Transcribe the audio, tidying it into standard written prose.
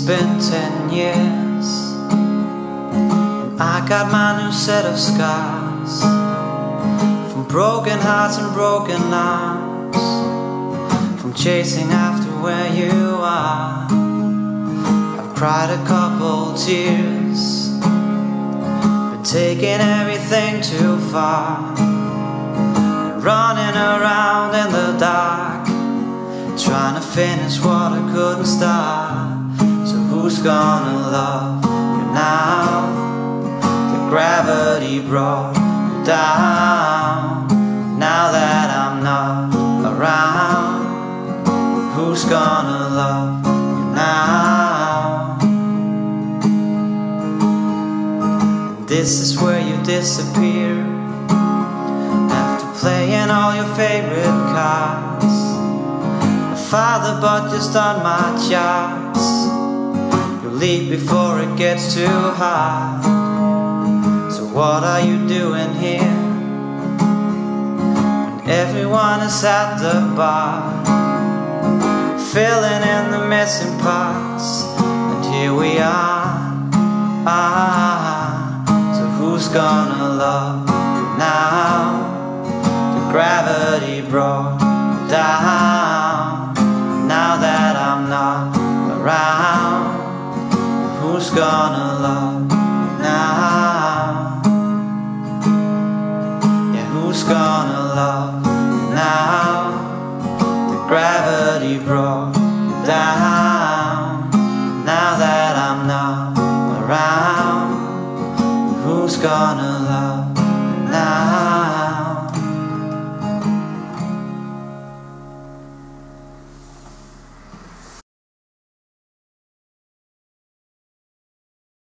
been 10 years, and I got my new set of scars, from broken hearts and broken arms, from chasing after where you are. I've cried a couple tears, been taking everything too far, and running around in the dark, trying to finish what I couldn't start. So who's gonna love you now? The gravity brought you down. Now that I'm not around, who's gonna love you now? And this is where you disappear, after playing all your favorite cards. Father, but just on my charts, you leave before it gets too hard. So what are you doing here, when everyone is at the bar, filling in the missing parts, and here we are. So who's gonna love you now? The gravity brought you down. Now that I'm not around, who's gonna love you now? Yeah, who's gonna love you now? The gravity brought you down. Now that I'm not around, who's gonna love you?